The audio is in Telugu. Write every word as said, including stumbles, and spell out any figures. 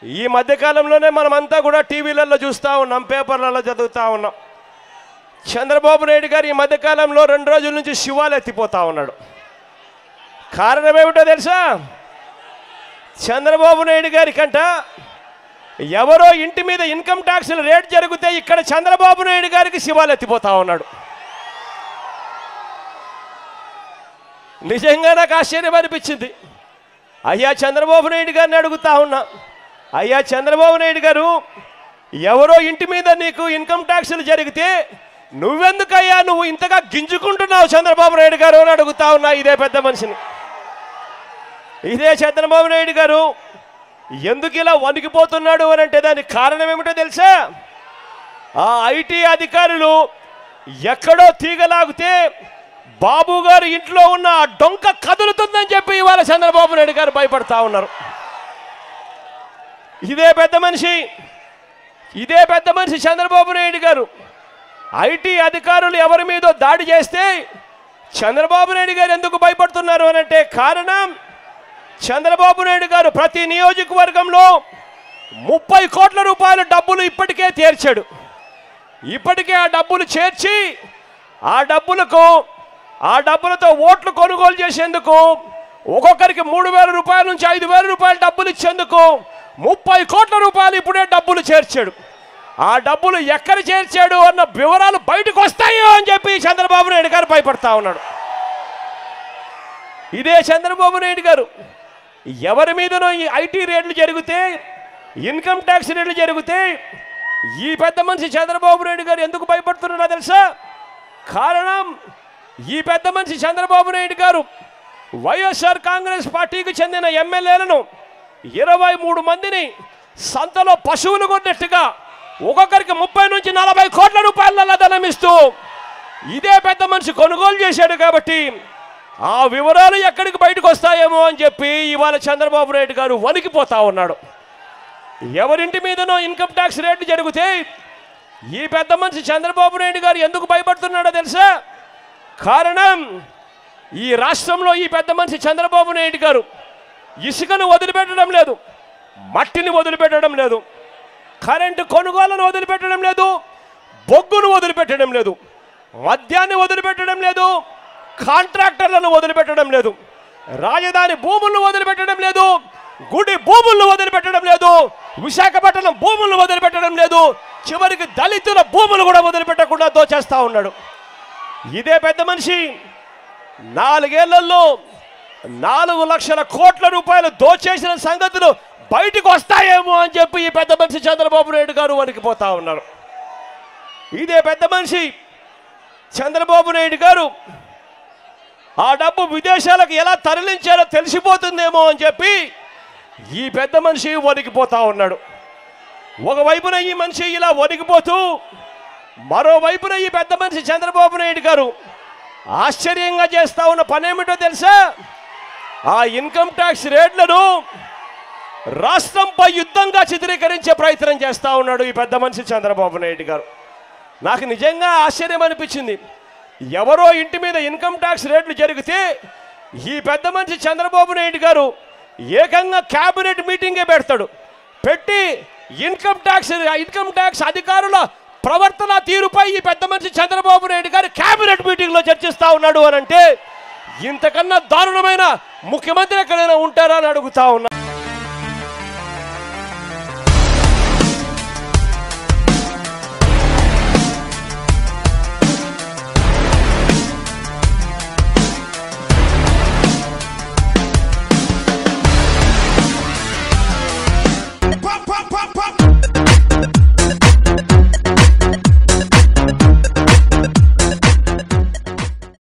ఈ మధ్యకాలంలోనే మనమంతా కూడా టీవీలలో చూస్తూ ఉన్నాం, పేపర్లలో చదువుతూ ఉన్నాం. చంద్రబాబు నాయుడు గారు ఈ మధ్యకాలంలో రెండు రోజుల నుంచి శివాలు ఎత్తిపోతూ ఉన్నాడు. కారణం ఏమిటో తెలుసా? చంద్రబాబు నాయుడు గారి కంట ఎవరో ఇంటి మీద ఇన్కమ్ ట్యాక్స్ల రేట్ జరిగితే ఇక్కడ చంద్రబాబు నాయుడు గారికి శివాలు ఎత్తిపోతా ఉన్నాడు. నిజంగా నాకు ఆశ్చర్యం అనిపించింది. అయ్యా చంద్రబాబు నాయుడు గారిని అడుగుతా ఉన్నా, అయ్యా చంద్రబాబు నాయుడు గారు, ఎవరో ఇంటి మీద నీకు ఇన్కమ్ ట్యాక్స్లు జరిగితే నువ్వెందుకయ్యా నువ్వు ఇంతగా గింజుకుంటున్నావు చంద్రబాబు నాయుడు గారు అని అడుగుతా ఉన్నా ఇదే పెద్ద మనిషిని. ఇదే చంద్రబాబు నాయుడు గారు ఎందుకు ఇలా వణికిపోతున్నాడు అని అంటే దానికి కారణం ఏమిటో తెలుసా? ఆ ఐటీ అధికారులు ఎక్కడో తీగలాగితే బాబు గారు ఇంట్లో ఉన్న ఆ డొంక కదులుతుందని చెప్పి ఇవాళ చంద్రబాబు నాయుడు గారు భయపడతా ఉన్నారు. ఇదే పెద్ద మనిషి ఇదే పెద్ద మనిషి చంద్రబాబు నాయుడు గారు ఐటీ అధికారులు ఎవరి మీదో దాడి చేస్తే చంద్రబాబు నాయుడు గారు ఎందుకు భయపడుతున్నారు అని అంటే కారణం, చంద్రబాబు నాయుడు గారు ప్రతి నియోజకవర్గంలో ముప్పై కోట్ల రూపాయల డబ్బులు ఇప్పటికే తీర్చాడు. ఇప్పటికే ఆ డబ్బులు చేర్చి ఆ డబ్బులకు ఆ డబ్బులతో ఓట్లు కొనుగోలు చేసేందుకు ఒక్కొక్కరికి మూడు వేల రూపాయల నుంచి ఐదు వేల రూపాయల డబ్బులు ఇచ్చేందుకు ముప్పై కోట్ల రూపాయలు ఇప్పుడే డబ్బులు చేర్చాడు. ఆ డబ్బులు ఎక్కడ చేర్చాడు అన్న వివరాలు బయటకు వస్తాయో అని చెప్పి చంద్రబాబు నాయుడు గారు భయపడతా ఉన్నాడు. ఇదే చంద్రబాబు నాయుడు గారు ఎవరి మీదనో ఈ ఐటీ రేట్లు జరిగితే, ఇన్కమ్ ట్యాక్స్ రేట్లు జరిగితే ఈ పెద్ద మనిషి చంద్రబాబు నాయుడు గారు ఎందుకు భయపడుతున్నాడో తెలుసా? కారణం, ఈ పెద్ద మనిషి చంద్రబాబు నాయుడు గారు వైఎస్ఆర్ కాంగ్రెస్ పార్టీకి చెందిన ఎమ్మెల్యేలను ఇరవై మూడు మందిని సంతలో పశువులు కొన్నట్టుగా ఒక్కొక్కరికి ముప్పై నుంచి నలభై కోట్ల రూపాయల నల్లధనం ఇస్తూ ఇదే పెద్ద మనిషి కొనుగోలు చేశాడు. కాబట్టి ఆ వివరాలు ఎక్కడికి బయటకు వస్తాయేమో అని చెప్పి ఇవాళ చంద్రబాబు నాయుడు గారు వణికిపోతా ఉన్నాడు. ఎవరింటి మీదనో ఇన్కమ్ ట్యాక్స్ రేట్లు జరిగితే ఈ పెద్ద మనిషి చంద్రబాబు నాయుడు గారు ఎందుకు భయపడుతున్నాడో తెలుసా? కారణం, ఈ రాష్ట్రంలో ఈ పెద్ద మనిషి చంద్రబాబు నాయుడు గారు ఇసుకను వదిలిపెట్టడం లేదు, మట్టిని వదిలిపెట్టడం లేదు, కరెంటు కొనుగోలను వదిలిపెట్టడం లేదు, బొగ్గును వదిలిపెట్టడం లేదు, మద్యాన్ని వదిలిపెట్టడం లేదు, కాంట్రాక్టర్లను వదిలిపెట్టడం లేదు, రాజధాని భూములను వదిలిపెట్టడం లేదు, గుడి భూములను వదిలిపెట్టడం లేదు, విశాఖపట్నం భూములను వదిలిపెట్టడం లేదు, చివరికి దళితుల భూములు కూడా వదిలిపెట్టకుండా దోచేస్తా ఉన్నాడు. ఇదే పెద్ద మనిషి నాలుగేళ్లలో నాలుగు లక్షల కోట్ల రూపాయలు దోచేసిన సంగతులు బయటకు వస్తాయేమో అని చెప్పి ఈ పెద్ద మనిషి చంద్రబాబు నాయుడు గారు వణికిపోతా ఉన్నారు. ఇదే పెద్ద మనిషి చంద్రబాబు నాయుడు గారు ఆ డబ్బు విదేశాలకు ఎలా తరలించారో తెలిసిపోతుందేమో అని చెప్పి ఈ పెద్ద మనిషి వణికిపోతా ఉన్నాడు. ఒకవైపున ఈ మనిషి ఇలా వణికిపోతూ మరోవైపున ఈ పెద్ద మనిషి చంద్రబాబు నాయుడు గారు ఆశ్చర్యంగా చేస్తా ఉన్న పనేమిటో తెలుసా? ఆ ఇన్కమ్ ట్యాక్స్ రేట్లను రాష్ట్రంపై యుద్ధంగా చిత్రీకరించే ప్రయత్నం చేస్తూ ఉన్నాడు ఈ పెద్ద మనిషి చంద్రబాబు నాయుడు గారు. నాకు నిజంగా ఆశ్చర్యం అనిపించింది. ఎవరో ఇంటి మీద ఇన్కమ్ ట్యాక్స్ రేట్లు జరిగితే ఈ పెద్ద మనిషి చంద్రబాబు నాయుడు గారు ఏకంగా క్యాబినెట్ మీటింగే పెడతాడు. పెట్టి ఇన్కమ్ ట్యాక్స్ ఇన్కమ్ ట్యాక్స్ అధికారుల ప్రవర్తన తీరుపై ఈ పెద్ద మనిషి చంద్రబాబు నాయుడు గారు క్యాబినెట్ మీటింగ్లో చర్చిస్తూ ఉన్నాడు అని అంటే ఇంతకన్నా దారుణమైన ముఖ్యమంత్రి ఎక్కడైనా ఉంటారా అని అడుగుతా ఉన్నా.